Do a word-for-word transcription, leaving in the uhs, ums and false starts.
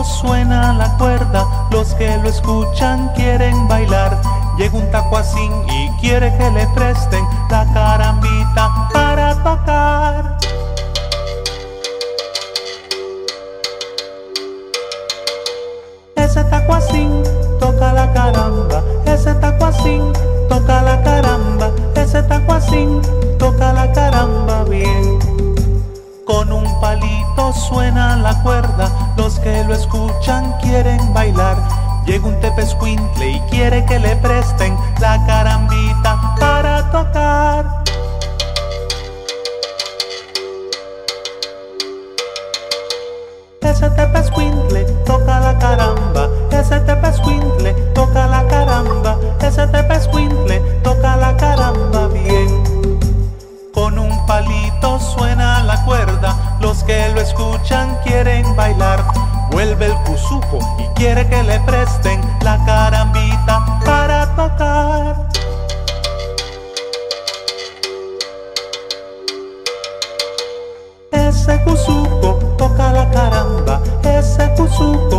suena la cuerda, los que lo escuchan quieren bailar. Llega un tacuacín y quiere que le presten la carambita para tocar. Ese tacuacín toca la caramba, ese tacuacín toca la caramba, ese tacuacín toca la caramba bien. Con un palito suena la cuerda, los que lo escuchan quieren bailar. Llega un tepezcuintle y quiere que le presten la carambita para tocar. Ese tepezcuintle toca la caramba, ese tepezcuintle toca la caramba, ese tepezcuintle toca la caramba bien. Con un palito suena la cuerda, los que lo escuchan quieren bailar. Vuelve el cuzuco y quiere que le presten la carambita para tocar. Ese cuzuco toca la caramba, ese cuzuco